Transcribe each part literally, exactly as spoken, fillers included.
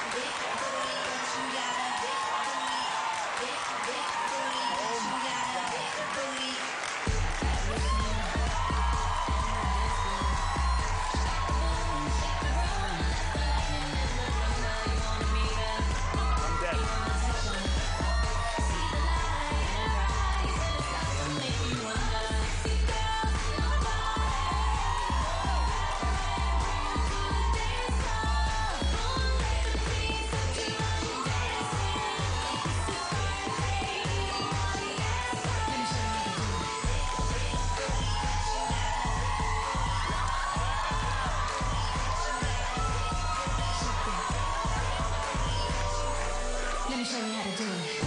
Let me show you how to do it.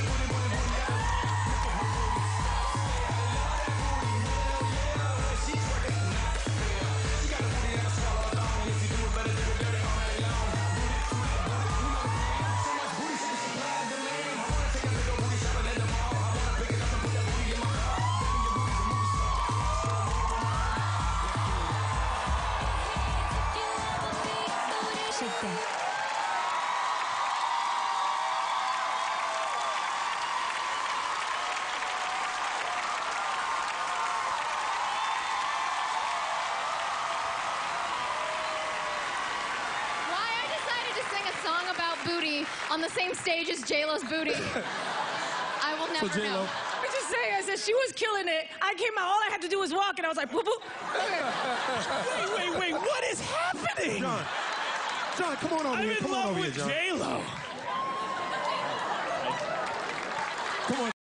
Shake that. Song about booty on the same stage as J-Lo's booty. I will never So J-Lo, know. I just say, I said, she was killing it. I came out, all I had to do was walk, and I was like, boop, boop. wait, wait, wait, what is happening? John, John, come on over I'm here. in Come on love over here, with John. J-Lo. Come on.